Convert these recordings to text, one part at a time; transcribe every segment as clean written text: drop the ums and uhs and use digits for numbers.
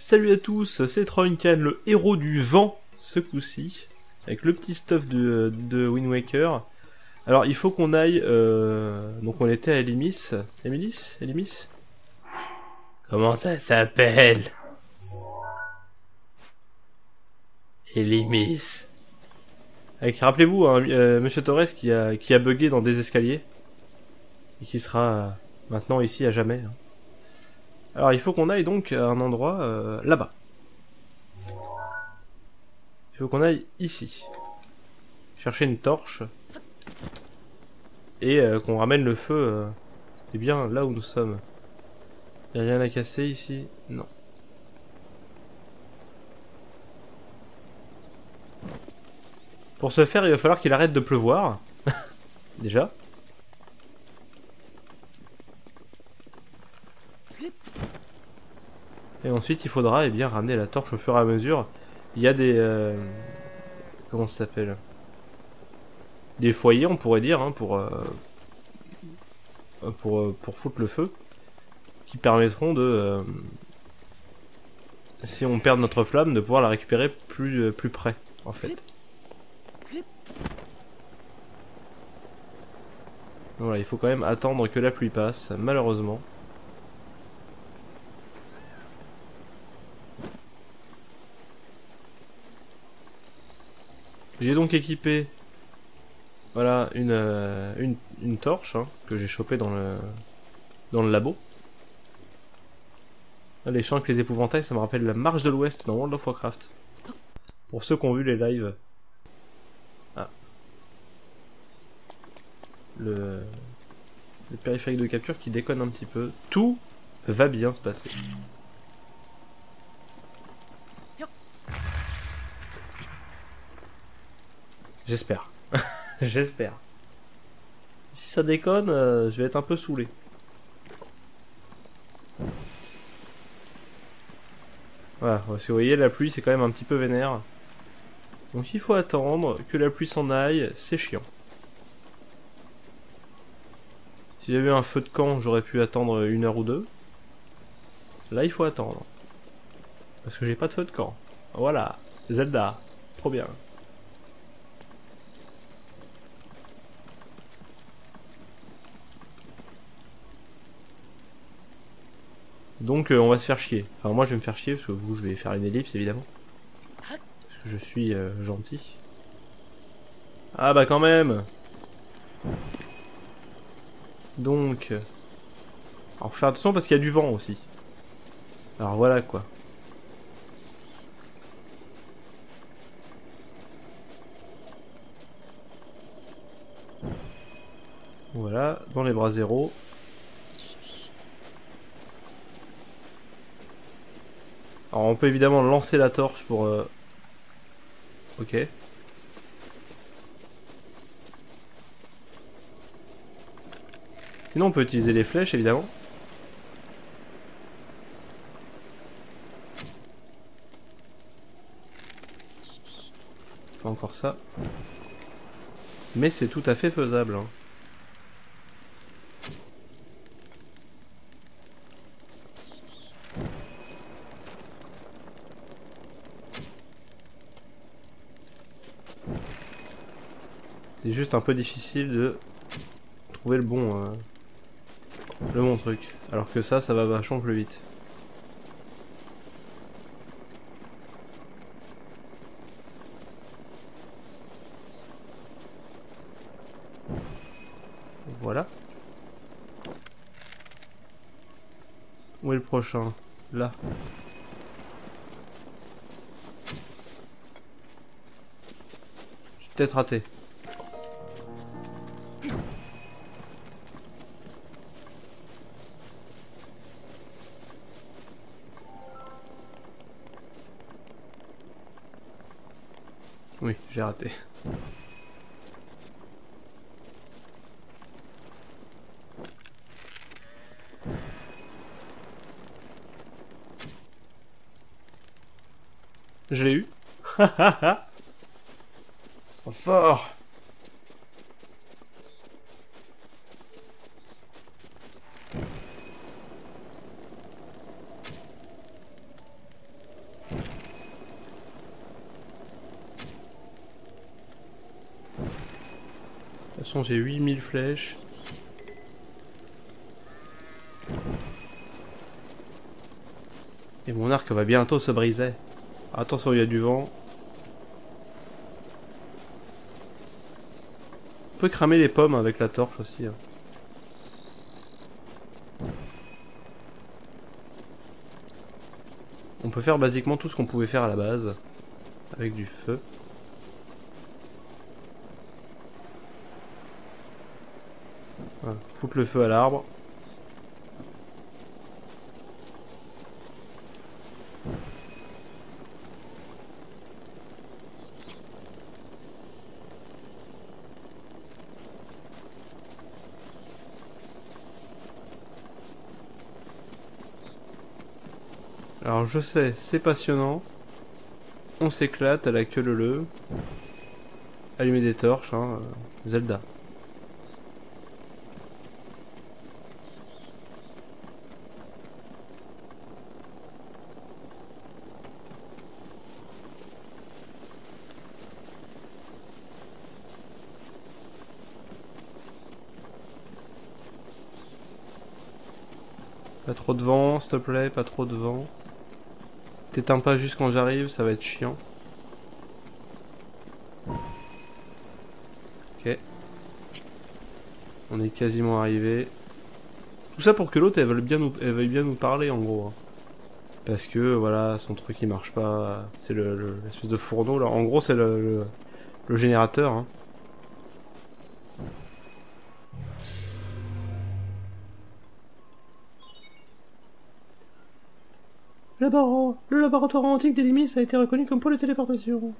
Salut à tous, c'est Troincan, le héros du vent, ce coup-ci, avec le petit stuff de Wind Waker. Alors il faut qu'on aille, donc on était à Elimis. Elimis? Comment ça s'appelle? Elimis. Avec, rappelez-vous, hein, Monsieur Torres qui a bugué dans des escaliers, et qui sera maintenant ici à jamais. Hein. Alors il faut qu'on aille donc à un endroit là-bas. Il faut qu'on aille ici. Chercher une torche. Et qu'on ramène le feu eh bien là où nous sommes. Y'a rien à casser ici? Non. Pour ce faire, il va falloir qu'il arrête de pleuvoir. Déjà. Et ensuite, il faudra eh bien ramener la torche au fur et à mesure. Il y a des... comment ça s'appelle? Des foyers, on pourrait dire, hein, pour foutre le feu. Qui permettront de... si on perd notre flamme, de pouvoir la récupérer plus près, en fait. Voilà, il faut quand même attendre que la pluie passe, malheureusement. J'ai donc équipé, voilà, une torche hein, que j'ai chopée dans le labo. Les champs avec les épouvantails, ça me rappelle la marche de l'Ouest dans World of Warcraft. Pour ceux qui ont vu les lives. Ah. Le périphérique de capture qui déconne un petit peu. Tout va bien se passer. J'espère. J'espère. Si ça déconne, je vais être un peu saoulé. Voilà, si vous voyez, la pluie c'est quand même un petit peu vénère. Donc il faut attendre que la pluie s'en aille, c'est chiant. Si j'avais eu un feu de camp, j'aurais pu attendre 1 heure ou 2. Là il faut attendre. Parce que j'ai pas de feu de camp. Voilà, Zelda, trop bien. Donc on va se faire chier. Enfin moi je vais me faire chier parce que vous je vais faire une ellipse évidemment. Parce que je suis gentil. Ah bah quand même. Donc... alors faut faire attention parce qu'il y a du vent aussi. Alors voilà quoi. Voilà, dans les bras zéro. Alors on peut évidemment lancer la torche pour... Ok. Sinon on peut utiliser les flèches évidemment. Pas encore ça. Mais c'est tout à fait faisable. Hein. C'est juste un peu difficile de trouver le bon truc. Alors que ça va vachement plus vite. Voilà. Où est le prochain? Là. J'ai peut-être raté. Oui, j'ai raté. Je l'ai eu. Trop fort. façon, j'ai 8000 flèches. Et mon arc va bientôt se briser. Attention, il y a du vent. On peut cramer les pommes avec la torche aussi. Hein. On peut faire basiquement tout ce qu'on pouvait faire à la base. Avec du feu. Voilà. Foutre le feu à l'arbre. Alors je sais, c'est passionnant. On s'éclate à la queue leu-leu. Allumer des torches, hein, Zelda. Pas trop de vent, s'il te plaît, pas trop de vent. T'éteins pas juste quand j'arrive, ça va être chiant. Ok. On est quasiment arrivé. Tout ça pour que l'autre, elle veuille bien nous parler, en gros. Hein. Parce que, voilà, son truc, il marche pas. C'est l'espèce de fourneau, là. En gros, c'est le générateur, hein. Le laboratoire antique des Limis a été reconnu comme pôle de téléportation.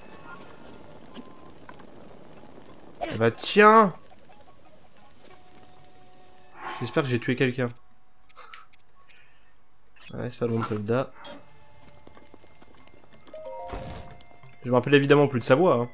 Eh bah tiens! J'espère que j'ai tué quelqu'un. Ouais, c'est pas loin de soldat. Je me rappelle évidemment plus de sa voix. Hein.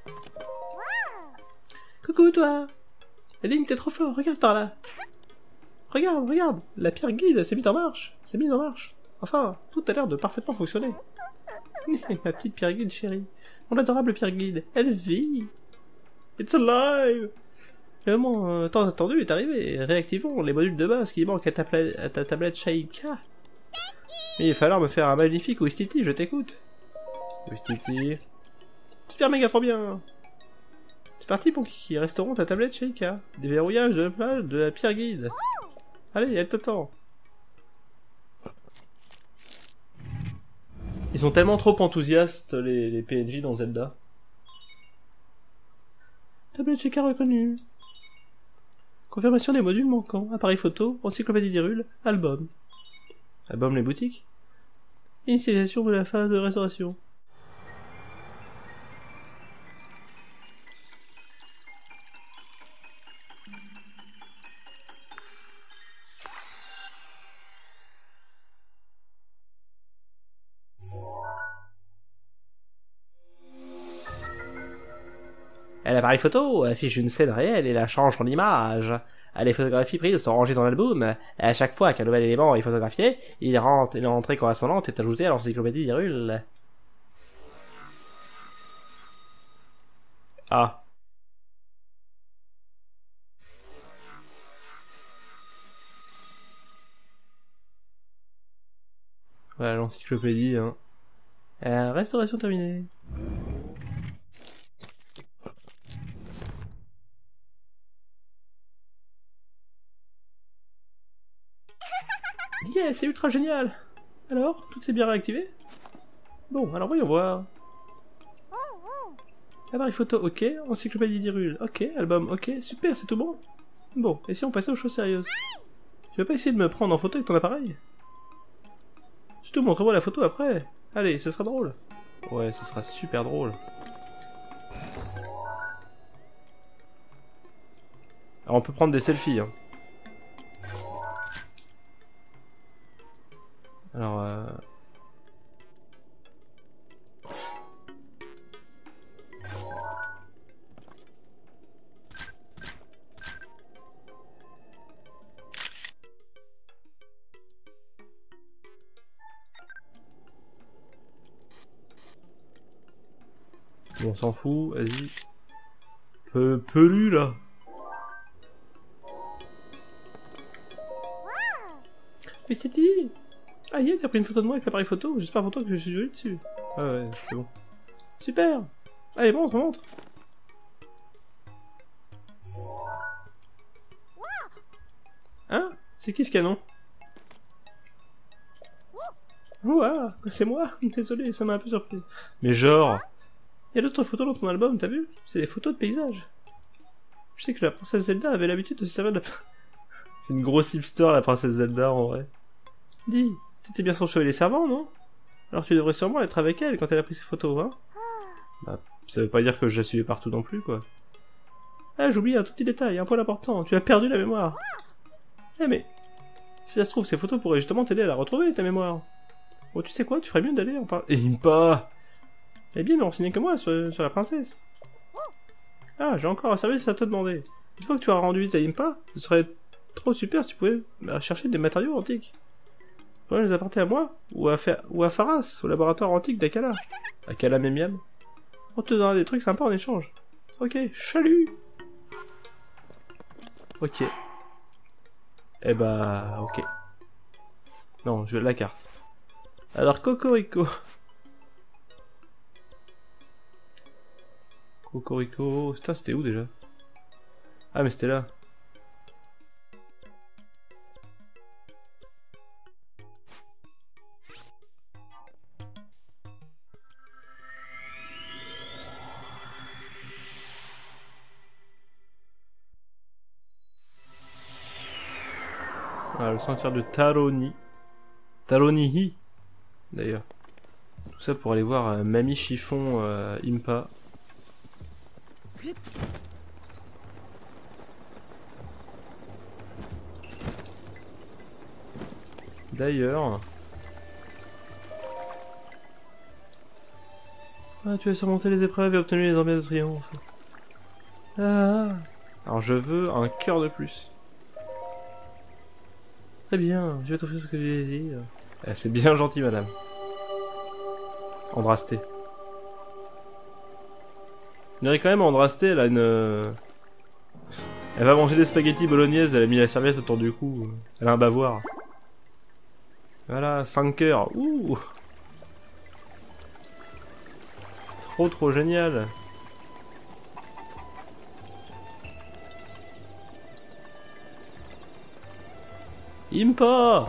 Coucou toi! Link, t'es trop fort, regarde par là! Regarde, regarde! La pierre guide s'est mise en marche! C'est mise en marche! Enfin, tout a l'air de parfaitement fonctionner. Ma petite pierre guide chérie. Mon adorable pierre guide. Elle vit. It's alive. Le moment tant attendu est arrivé. Réactivons les modules de base qui manquent à ta tablette Shaika. Mais il va falloir me faire un magnifique Ouistiti, je t'écoute. Ouistiti. Super méga trop bien. C'est parti pour qui restaurons ta tablette Shaika. Déverrouillage de la pierre guide. Allez, elle t'attend. Ils sont tellement trop enthousiastes, les PNJ dans Zelda. Tablette Shaika reconnue. Confirmation des modules manquants. Appareil photo, encyclopédie d'Hyrule, album. Album les boutiques. Initialisation de la phase de restauration. L'appareil photo affiche une scène réelle et la change en image. Les photographies prises sont rangées dans l'album, et à chaque fois qu'un nouvel élément est photographié, l'entrée correspondante est ajoutée à l'encyclopédie d'Hyrule. Ah. Voilà l'encyclopédie, hein. Restauration terminée. Yeah, c'est ultra génial. Alors, tout s'est bien réactivé? Bon, alors voyons voir. Appareil photo, ok. Encyclopédie d'Hyrule, ok. Album, ok. Super, c'est tout bon. Bon, et si on passait aux choses sérieuses? Tu veux pas essayer de me prendre en photo avec ton appareil? Surtout, montre-moi la photo après. Allez, ce sera drôle. Ouais, ce sera super drôle. Alors, on peut prendre des selfies, hein. Alors, bon, on s'en fout, vas-y. Pelu, là. Mais c'est dit. Ah, yeah, t'as pris une photo de moi avec l'appareil photo. J'espère pour toi que je suis joli dessus. Ah ouais, c'est bon. Super. Allez, montre, montre. Hein? C'est qui ce canon? Ouah, c'est moi. Désolé, ça m'a un peu surpris. Mais genre... Il y a d'autres photos dans ton album, t'as vu? C'est des photos de paysages. Je sais que la princesse Zelda avait l'habitude de se servir de la... C'est une grosse hipster, la princesse Zelda, en vrai. Dis, t'étais bien son chevalier servant, non? Alors tu devrais sûrement être avec elle quand elle a pris ses photos, hein? Bah, ça veut pas dire que je la suivais partout non plus, quoi. Ah, j'oublie un tout petit détail, un point important. Tu as perdu la mémoire. Eh mais... Si ça se trouve, ces photos pourraient justement t'aider à la retrouver, ta mémoire. Bon, tu sais quoi, tu ferais mieux d'aller en parler... Et Impa! Eh bien, mais renseigné que moi sur la princesse. Ah, j'ai encore un service à te demander. Une fois que tu auras rendu visite à Impa, ce serait trop super si tu pouvais chercher des matériaux antiques. Tu pourrais les apporter à moi, ou à Faras, au laboratoire antique d'Akala. Akala Memiam. On te donnera des trucs sympas en échange. Ok, chalut! Ok. Eh bah, ok. Non, je veux la carte. Alors, Cocorico. Cocorico... Putain, c'était où déjà? Ah, mais c'était là. Ah, le sentier de Taroni. Taronihi, d'ailleurs. Tout ça pour aller voir Mamie Chiffon Impa. D'ailleurs... Ah, tu as surmonté les épreuves et obtenu les emblemes de triomphe. Ah. Alors je veux un cœur de plus. Très bien, je vais t'offrir ce que tu désires. Ah, c'est bien gentil, madame. Andrasté. On dirait quand même Andrasté, elle a une... Elle va manger des spaghettis bolognaise, elle a mis la serviette autour du cou. Elle a un bavoir. Voilà, 5 cœurs. Ouh. Trop génial. Impa!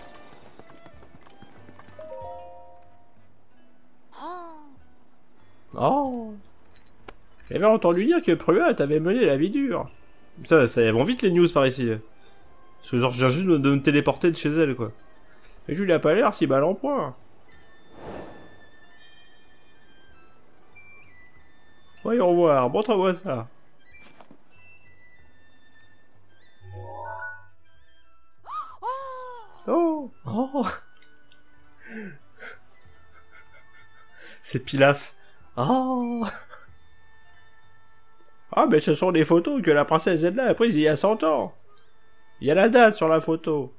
Oh! J'avais entendu dire que Prua t'avait mené la vie dure. Putain, ça vont vite les news par ici. Parce que genre, je viens juste de me téléporter de chez elle, quoi. Et je lui ai pas l'air si mal en point. Voyons voir, montre-moi ça. Oh! Oh! C'est Pilaf. Oh! Ah, mais ce sont des photos que la princesse Zelda a prises il y a 100 ans. Il y a la date sur la photo.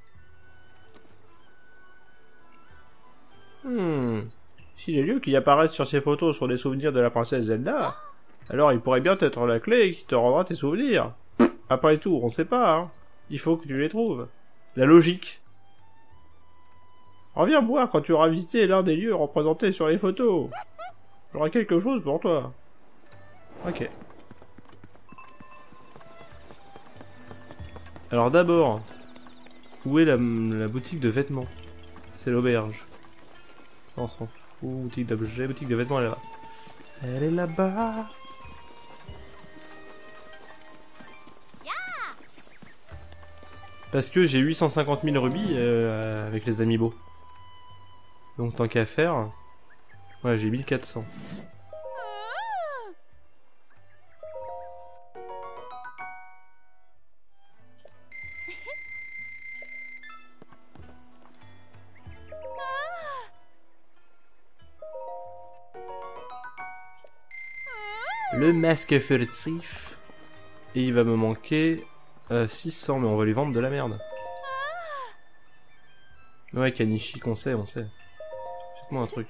Si les lieux qui apparaissent sur ces photos sont des souvenirs de la princesse Zelda, alors il pourrait bien être la clé qui te rendra tes souvenirs. Après tout, on sait pas, hein. Il faut que tu les trouves. La logique. Reviens voir quand tu auras visité l'un des lieux représentés sur les photos. J'aurai quelque chose pour toi. Ok. Alors d'abord, où est la boutique de vêtements? C'est l'auberge. Ça on s'en fout. Boutique d'objets, boutique de vêtements elle est là-bas. Elle est là-bas. Parce que j'ai 850 000 rubis avec les amiibo. Donc tant qu'à faire... Ouais, j'ai 1400. Le masque furtif. Et il va me manquer 600, mais on va lui vendre de la merde. Ouais, Kanishi, qu'on sait, on sait. Jette-moi un truc.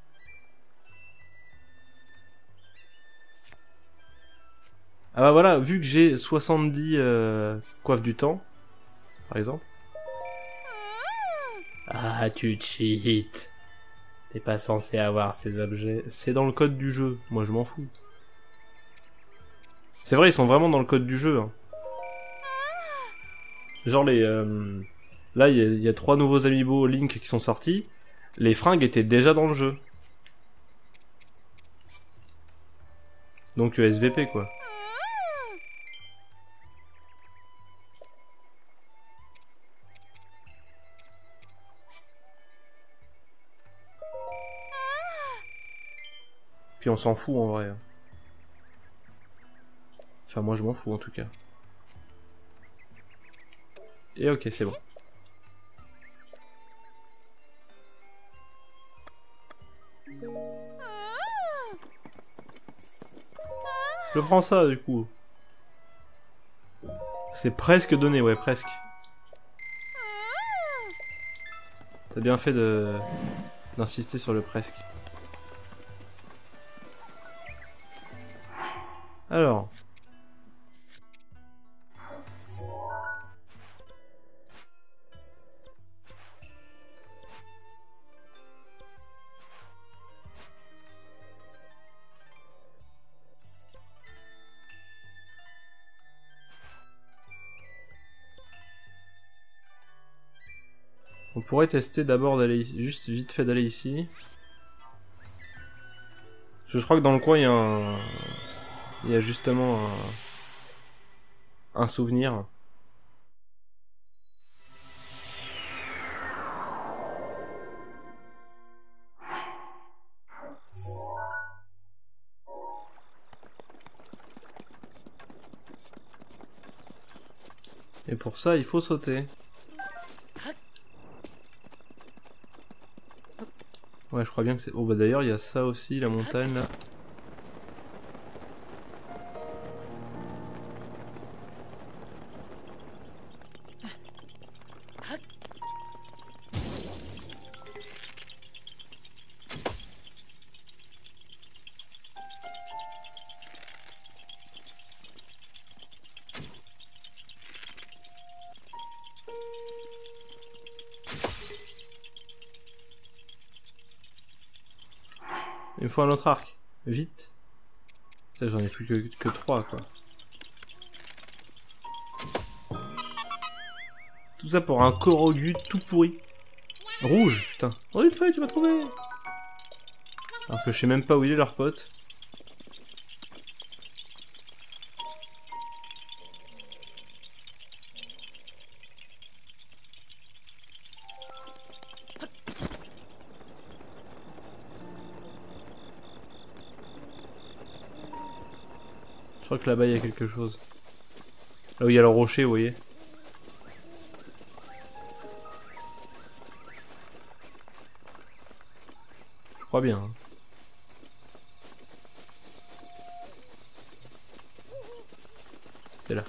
Ah bah voilà, vu que j'ai 70 coiffes du temps, par exemple. Ah, tu cheats. T'es pas censé avoir ces objets. C'est dans le code du jeu. Moi, je m'en fous. C'est vrai, ils sont vraiment dans le code du jeu. Hein. Genre les... Là, il y a 3 nouveaux amiibo Link qui sont sortis. Les fringues étaient déjà dans le jeu. Donc SVP, quoi. Puis on s'en fout en vrai. Enfin moi je m'en fous en tout cas. Et ok c'est bon. Je prends ça du coup. C'est presque donné, ouais presque. T'as bien fait d'insister sur le presque. Alors. On pourrait tester d'abord d'aller ici, juste vite fait d'aller ici. Parce que je crois que dans le coin il y a un... Il y a justement un souvenir. Et pour ça, il faut sauter. Ouais, je crois bien que c'est... Oh bah d'ailleurs, il y a ça aussi, la montagne là. Il me faut un autre arc. Vite. Ça, j'en ai plus que 3, quoi. Tout ça pour un Korogu tout pourri. Rouge, putain. Oh, une feuille, tu m'as trouvé. Alors que je sais même pas où il est, leur pote. Je crois que là-bas, il y a quelque chose. Là où il y a le rocher, vous voyez. Je crois bien. Hein. C'est là.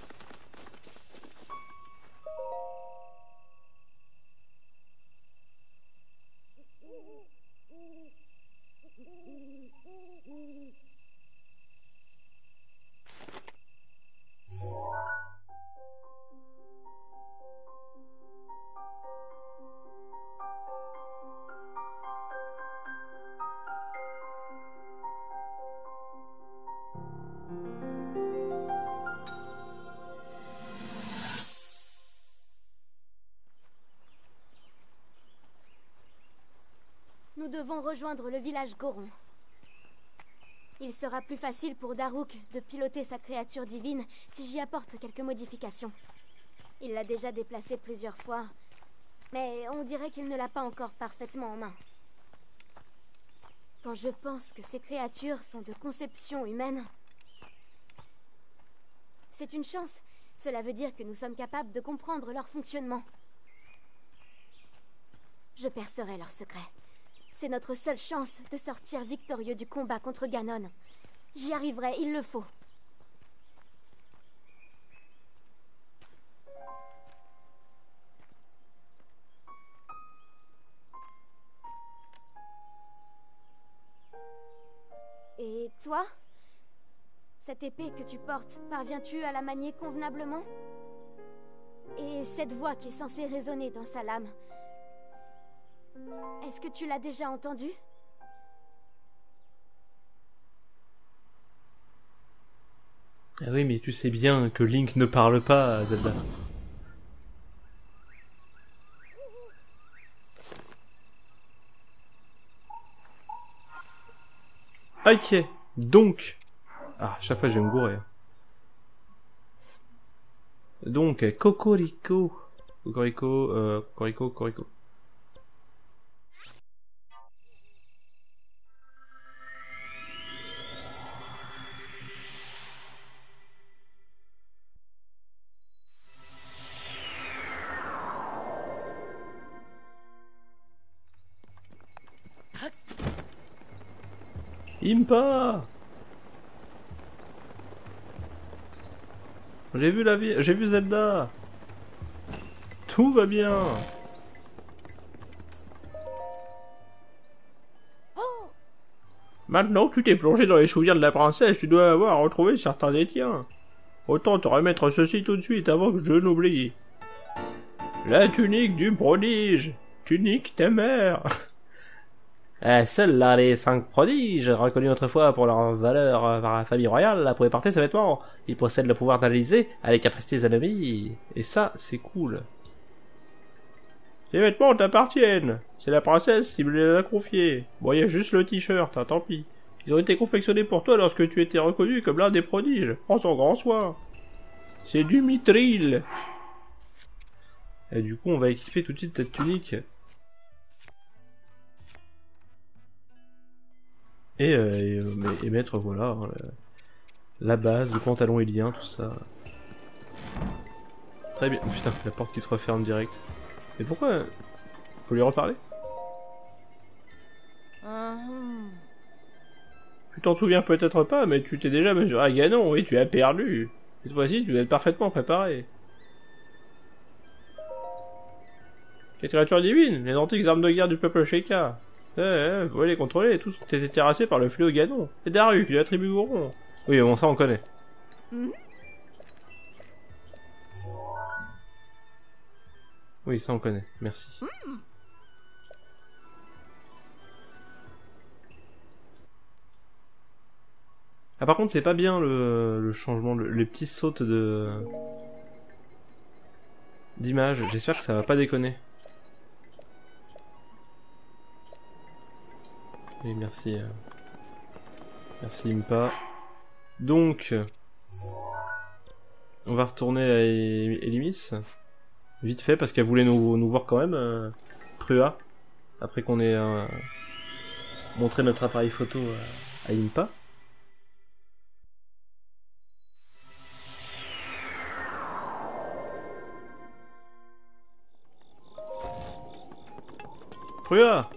Nous devons rejoindre le village Goron. Il sera plus facile pour Daruk de piloter sa créature divine si j'y apporte quelques modifications. Il l'a déjà déplacée plusieurs fois, mais on dirait qu'il ne l'a pas encore parfaitement en main. Quand je pense que ces créatures sont de conception humaine, c'est une chance. Cela veut dire que nous sommes capables de comprendre leur fonctionnement. Je percerai leur secret. C'est notre seule chance de sortir victorieux du combat contre Ganon. J'y arriverai, il le faut. Et toi? Cette épée que tu portes, parviens-tu à la manier convenablement? Et cette voix qui est censée résonner dans sa lame, Est-ce que tu l'as déjà entendu? Ah oui, mais tu sais bien que Link ne parle pas, Zelda. Ok, donc... Ah, chaque fois je vais me gourer. Donc, Cocorico. Cocorico. Impa! J'ai vu Zelda! Tout va bien! Maintenant que tu t'es plongé dans les souvenirs de la princesse, tu dois avoir retrouvé certains des tiens. Autant te remettre ceci tout de suite avant que je n'oublie. La tunique du prodige! Tunique ta mère! Seuls là les 5 prodiges, reconnus autrefois pour leur valeur par la famille royale, pouvaient porter ce vêtement. Ils possèdent le pouvoir d'analyser à les capacités ennemies. Et ça, c'est cool. Les vêtements t'appartiennent. C'est la princesse qui me les a confiés. Bon, il y a juste le t-shirt, hein, tant pis. Ils ont été confectionnés pour toi lorsque tu étais reconnu comme l'un des prodiges. Prends son grand soin. C'est du mithril. Et du coup, on va équiper tout de suite cette tunique. Et mettre, voilà, hein, la base, le pantalon élien, tout ça. Très bien. Putain, la porte qui se referme direct. Mais pourquoi? Faut lui reparler? Tu t'en souviens peut-être pas, mais tu t'es déjà mesuré à Ganon, oui, tu as perdu. Cette fois-ci, tu dois être parfaitement préparé. Les créatures divines, les antiques armes de guerre du peuple Sheikah. Vous pouvez les contrôler, tous ont été terrassés par le fléau Ganon. Et Daruk, la tribu Goron. Oui, bon, ça on connaît. Oui, ça on connaît, merci. Ah par contre c'est pas bien le changement, les petits sautes d'image, j'espère que ça va pas déconner. Oui merci. Merci Impa. Donc on va retourner à Elimis. Vite fait parce qu'elle voulait nous voir quand même, Prua, après qu'on ait montré notre appareil photo à Impa. Prua!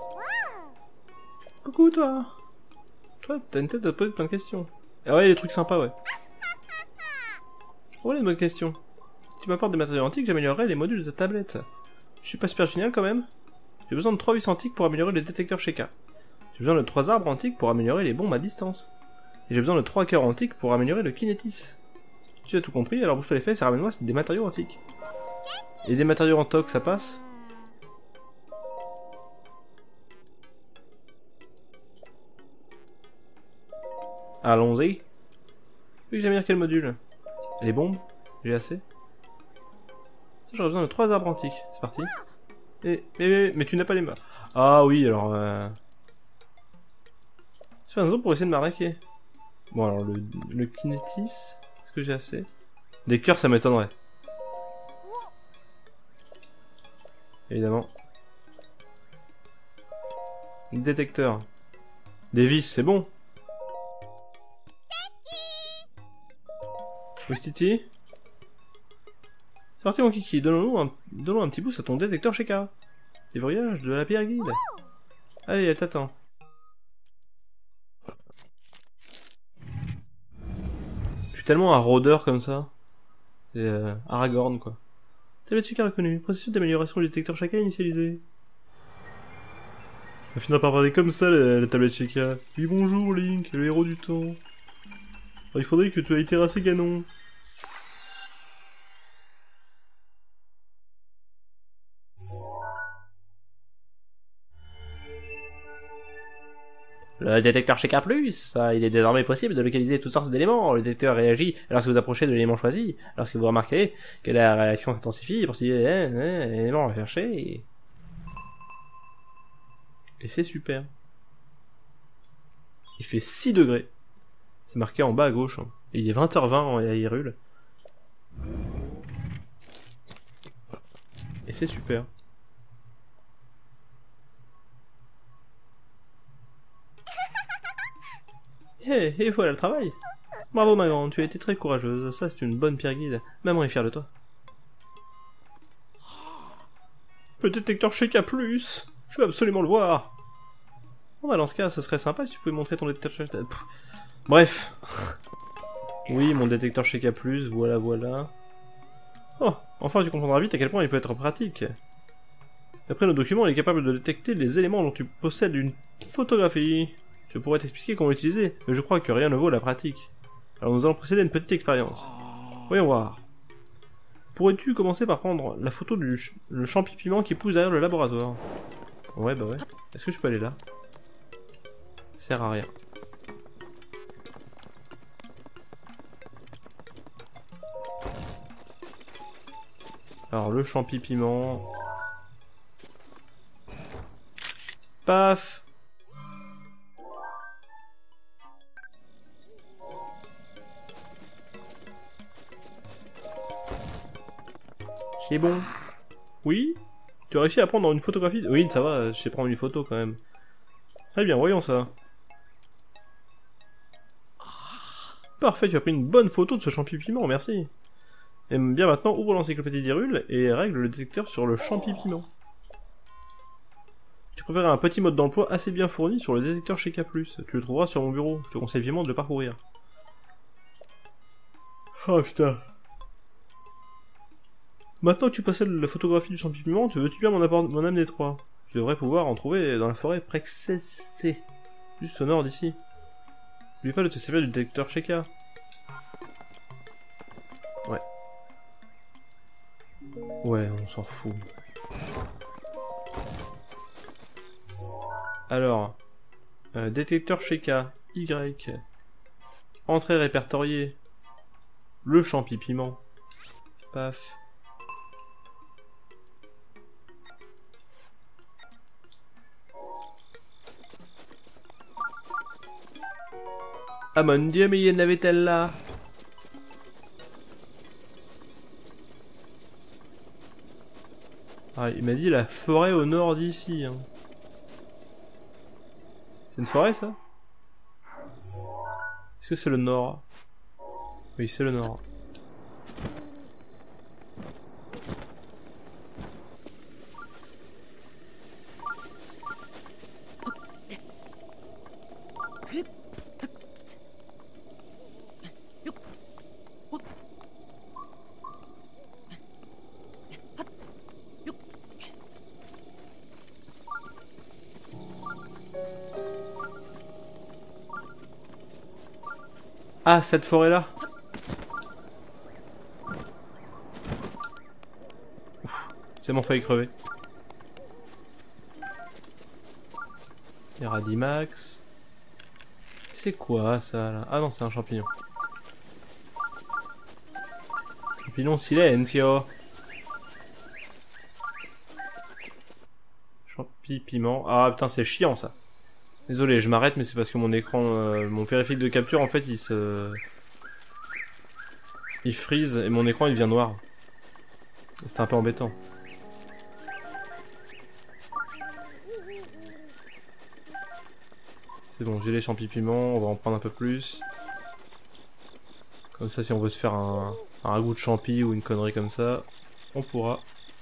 Coucou toi! Toi, t'as une tête à te poser plein de questions. Ah ouais, les trucs sympas, ouais. Oh, les bonnes questions. Si tu m'apportes des matériaux antiques, j'améliorerai les modules de ta tablette. Je suis pas super génial quand même. J'ai besoin de 3 vis antiques pour améliorer les détecteurs Sheikah. J'ai besoin de 3 arbres antiques pour améliorer les bombes à distance. Et j'ai besoin de 3 cœurs antiques pour améliorer le kinétis. Tu as tout compris, alors bouge-toi les fesses et ramène-moi des matériaux antiques. Et des matériaux en toc, ça passe? Allons-y. Oui, j'améliore quel module? Les bombes? J'ai assez? J'aurais besoin de 3 arbres antiques. C'est parti. Mais tu n'as pas les mains. Ah oui, alors... C'est une raison pour essayer de m'arnaquer. Bon, alors, le kinétis... Est-ce que j'ai assez? Des cœurs, ça m'étonnerait. Évidemment. Détecteur. Des vis, c'est bon. Wistiti. C'est parti mon kiki, donnons un petit boost à ton détecteur Sheikah. Les voyages de la pierre guide. Allez, elle t'attend. Je suis tellement un rôdeur comme ça. C'est Aragorn quoi. Tablette Sheikah reconnue. Processus d'amélioration du détecteur Sheikah initialisé. On va finir par parler comme ça la tablette Sheikah. Oui bonjour Link, le héros du temps. Alors, il faudrait que tu ailles terrasser Ganon. Le détecteur chez K+, il est désormais possible de localiser toutes sortes d'éléments. Le détecteur réagit lorsque vous approchez de l'élément choisi, lorsque vous remarquez que la réaction s'intensifie, pour suivre l'élément recherché. Et c'est super. Il fait 6 degrés. C'est marqué en bas à gauche. Hein. Et il est 20h20 à Hyrule. Et c'est super. Et voilà le travail. Bravo ma grande, tu as été très courageuse. Ça c'est une bonne pierre guide. Maman est fière de toi. Le détecteur chez K+. Je veux absolument le voir. Bon bah dans ce cas, ce serait sympa si tu pouvais montrer ton détecteur chez K+. Bref. Oui, mon détecteur chez K+, voilà. Oh, enfin tu comprendras vite à quel point il peut être pratique. D'après nos documents, il est capable de détecter les éléments dont tu possèdes une photographie. Je pourrais t'expliquer comment l'utiliser, mais je crois que rien ne vaut la pratique. Alors nous allons procéder à une petite expérience. Voyons voir. Pourrais-tu commencer par prendre la photo du le champi-piment qui pousse derrière le laboratoire? Ouais, bah ouais. Est-ce que je peux aller là? Ça sert à rien. Alors le champi-piment... Paf! C'est bon. Oui? Tu as réussi à prendre une photographie? Oui, ça va, je sais prendre une photo quand même. Très bien, voyons ça. Parfait, tu as pris une bonne photo de ce champi-piment, merci. Et bien maintenant, ouvre l'encyclopédie d'Hyrule et règle le détecteur sur le champi-piment. Tu préfères un petit mode d'emploi assez bien fourni sur le détecteur chez K+. Tu le trouveras sur mon bureau, je te conseille vivement de le parcourir. Oh putain. Maintenant que tu possèdes la photographie du champi-piment, tu veux-tu bien m'en amener 3? Je devrais pouvoir en trouver dans la forêt Prexessé, juste au nord d'ici. N'oublie pas de te servir du détecteur chez K. Ouais. Ouais, on s'en fout. Alors, détecteur chez K, Y, entrée répertoriée, le champi-piment, paf. Ah mon dieu, mais il y en avait-elle là? Ah, il m'a dit la forêt au nord d'ici. Hein. C'est une forêt ça? Est-ce que c'est le nord? Oui, c'est le nord. Ah, cette forêt-là. C'est mon failli crever. Radimax. C'est quoi ça là? Ah non, c'est un champignon. Champignon silencio. Champi-piment. Ah putain, c'est chiant ça. Désolé, je m'arrête, mais c'est parce que mon écran, mon périphérique de capture, en fait, il freeze et mon écran il devient noir. C'est un peu embêtant. C'est bon, j'ai les champi-piments, on va en prendre un peu plus. Comme ça, si on veut se faire un ragoût de champi ou une connerie comme ça, on pourra.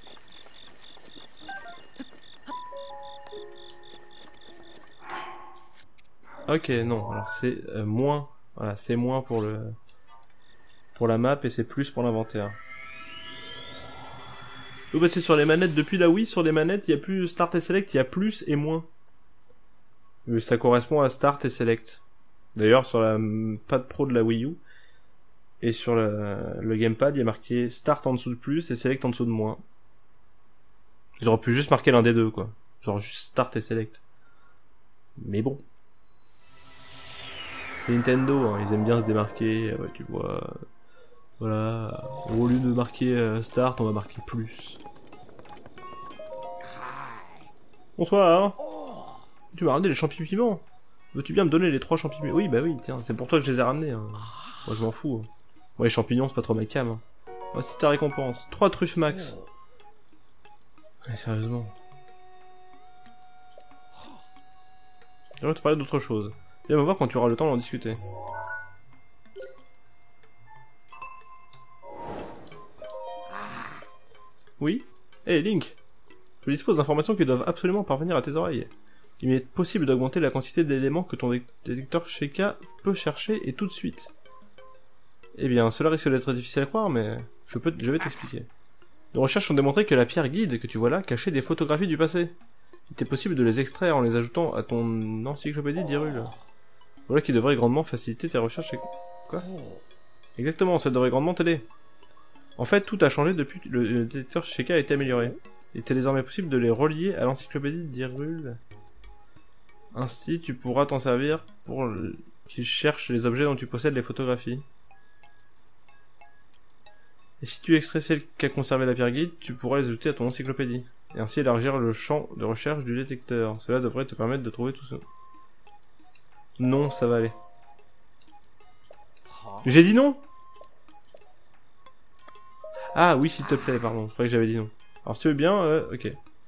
Ok, non, alors c'est moins, voilà, c'est moins pour la map et c'est plus pour l'inventaire. Vous passez sur les manettes depuis la Wii, sur les manettes, il y a plus Start et Select, il y a plus et moins. Ça correspond à Start et Select. D'ailleurs, sur la pad Pro de la Wii U et sur le gamepad, il y a marqué Start en dessous de plus et Select en dessous de moins. J'aurais pu juste marquer l'un des deux, quoi. Genre juste Start et Select. Mais bon. C'est Nintendo, hein, ils aiment bien se démarquer, ouais, tu vois. Voilà. Au lieu de marquer Start, on va marquer plus. Bonsoir. Tu m'as ramené les champignons piments. Veux-tu bien me donner les 3 champignons? Oui, bah oui, tiens, c'est pour toi que je les ai ramenés. Hein. Moi, je m'en fous. Hein. Moi, les champignons, c'est pas trop ma cam. Hein. Voici ta récompense. 3 truffes max. Ouais, sérieusement. J'aimerais te parler d'autre chose. Viens me voir quand tu auras le temps d'en discuter. Oui? Hey, Link! Je dispose d'informations qui doivent absolument parvenir à tes oreilles. Il m'est possible d'augmenter la quantité d'éléments que ton détecteur Sheikah peut chercher et tout de suite. Eh bien, cela risque d'être difficile à croire, mais je vais t'expliquer. Nos recherches ont démontré que la pierre guide que tu vois là cachait des photographies du passé. Il était possible de les extraire en les ajoutant à ton encyclopédie d'Hyrule. Voilà qui devrait grandement faciliter tes recherches. Quoi? Exactement, ça devrait grandement t'aider. En fait, tout a changé depuis que le détecteur Sheikah a été amélioré. Il était désormais possible de les relier à l'encyclopédie d'Hyrule. Ainsi, tu pourras t'en servir pour qu'il cherche les objets dont tu possèdes les photographies. Et si tu extrais celles qu'a conservé la pierre guide, tu pourras les ajouter à ton encyclopédie. Et ainsi élargir le champ de recherche du détecteur. Cela devrait te permettre de trouver tout ça. Non, ça va aller. J'ai dit non? Ah oui, s'il te plaît, pardon. Je croyais que j'avais dit non. Alors si tu veux bien, ok.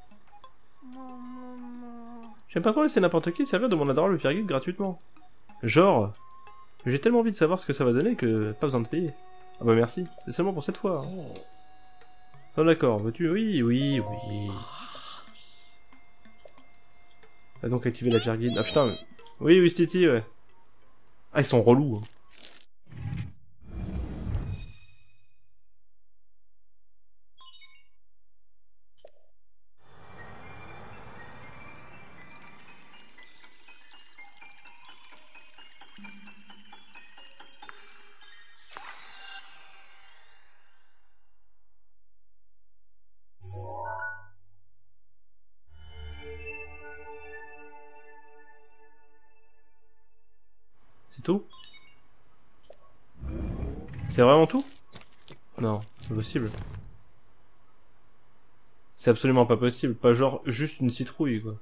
J'aime pas trop laisser n'importe qui servir de mon adorable pierre guide gratuitement. Genre, j'ai tellement envie de savoir ce que ça va donner que pas besoin de payer. Ah bah merci, c'est seulement pour cette fois. Ah d'accord, veux-tu? Oui, oui, oui. Ah donc activer la pierre guide. Ah putain, mais... Oui, oui, Stiti, ouais. Ah, ils sont relous. Hein. C'est tout? C'est vraiment tout? Non, c'est pas possible. C'est absolument pas possible, pas genre juste une citrouille, quoi.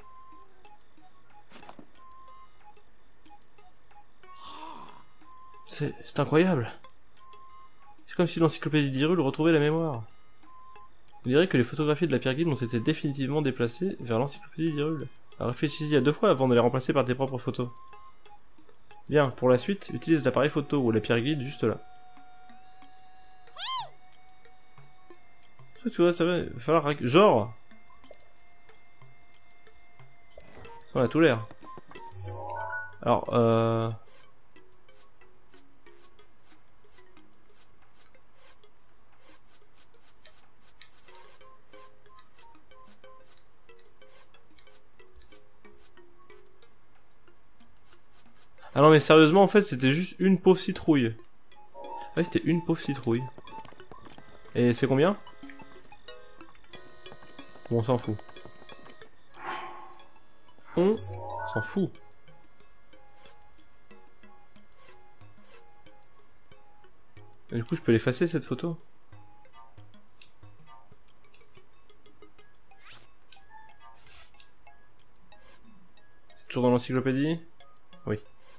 C'est incroyable. C'est comme si l'encyclopédie d'Hyrule retrouvait la mémoire. On dirait que les photographies de la pierre guide ont été définitivement déplacées vers l'encyclopédie d'Hyrule. Alors réfléchis-y à 2 fois avant de les remplacer par tes propres photos. Bien, pour la suite, utilise l'appareil photo ou la pierre guide juste là. Tu vois, ça va falloir... Genre... Ça a tout l'air. Alors, Ah non mais sérieusement en fait c'était juste une pauvre citrouille. Ouais c'était une pauvre citrouille. Et c'est combien? Bon on s'en fout. On s'en fout. Et du coup je peux l'effacer cette photo? C'est toujours dans l'encyclopédie? Oui.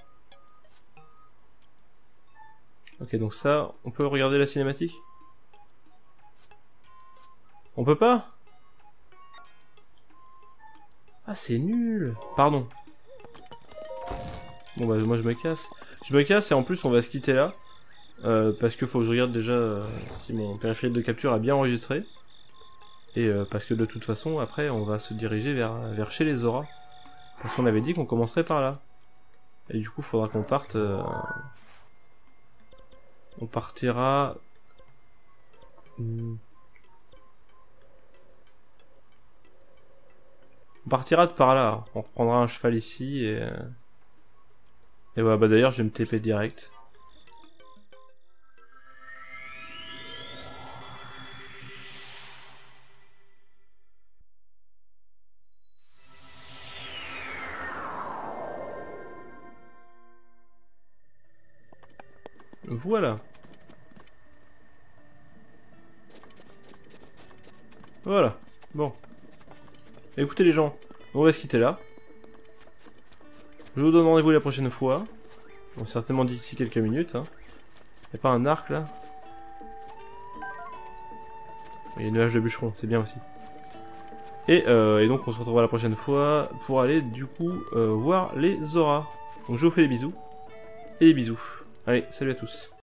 Ok donc ça, on peut regarder la cinématique? On peut pas? Ah c'est nul. Pardon. Bon bah moi je me casse. Je me casse et en plus on va se quitter là. Parce que faut que je regarde déjà si mon périphérique de capture a bien enregistré. Et parce que de toute façon après on va se diriger vers chez les Zora. Parce qu'on avait dit qu'on commencerait par là. Et du coup faudra qu'on parte... On partira... On partira de par là. On reprendra un cheval ici et... Et voilà, bah d'ailleurs je vais me TP direct. Voilà. Voilà. Bon. Écoutez les gens, on va se quitter là. Je vous donne rendez-vous la prochaine fois. Bon, certainement d'ici quelques minutes. Hein. Y a pas un arc là? Il y a une nuage de bûcheron, c'est bien aussi. Et donc on se retrouvera la prochaine fois pour aller du coup voir les auras. Donc je vous fais des bisous. Et des bisous. Allez, salut à tous.